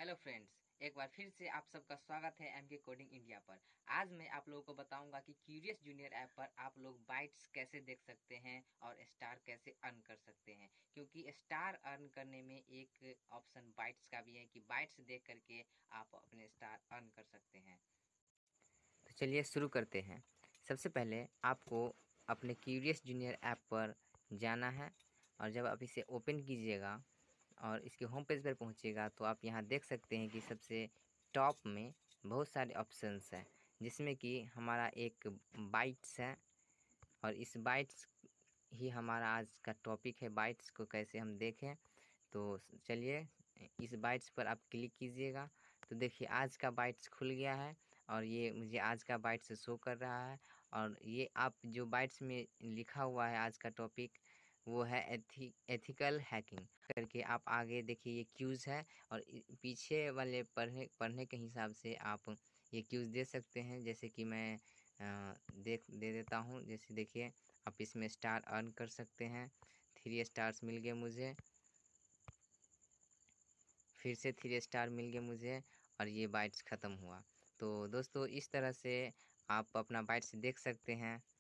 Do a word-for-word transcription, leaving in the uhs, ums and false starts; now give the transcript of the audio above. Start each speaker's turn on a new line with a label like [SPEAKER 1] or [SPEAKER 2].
[SPEAKER 1] Hello friends, एक बार फिर से आप सबका स्वागत है एम के कोडिंग इंडिया पर। आज मैं आप लोगों को बताऊंगा कि क्यूरियस जूनियर ऐप पर आप लोग बाइट्स कैसे देख सकते हैं और स्टार कैसे अर्न कर सकते हैं। क्योंकि स्टार अर्न करने में एक ऑप्शन बाइट्स का भी है कि बाइट्स देख करके आप अपने स्टार अर्न कर सकते हैं। तो चलिए शुरू करते हैं। सबसे पहले आपको अपने क्यूरियस जूनियर ऐप पर जाना है और जब आप इसे ओपन कीजिएगा और इसके होम पेज पर पहुंचिएगा तो आप यहां देख सकते हैं कि सबसे टॉप में बहुत सारे ऑप्शंस हैं, जिसमें कि हमारा एक बाइट्स है और इस बाइट्स ही हमारा आज का टॉपिक है, बाइट्स को कैसे हम देखें। तो चलिए इस बाइट्स पर आप क्लिक कीजिएगा तो देखिए आज का बाइट्स खुल गया है और ये मुझे आज का बाइट्स शो कर रहा है। और ये आप जो बाइट्स में लिखा हुआ है आज का टॉपिक वो है एथि एथिकल हैकिंग करके। आप आगे देखिए ये क्यूज़ है और पीछे वाले पढ़ने पढ़ने के हिसाब से आप ये क्यूज़ दे सकते हैं। जैसे कि मैं आ, देख दे देता हूँ। जैसे देखिए आप इसमें स्टार अर्न कर सकते हैं। थ्री स्टार्स मिल गए मुझे, फिर से थ्री स्टार मिल गए मुझे और ये बाइट्स ख़त्म हुआ। तो दोस्तों इस तरह से आप अपना बाइट्स देख सकते हैं।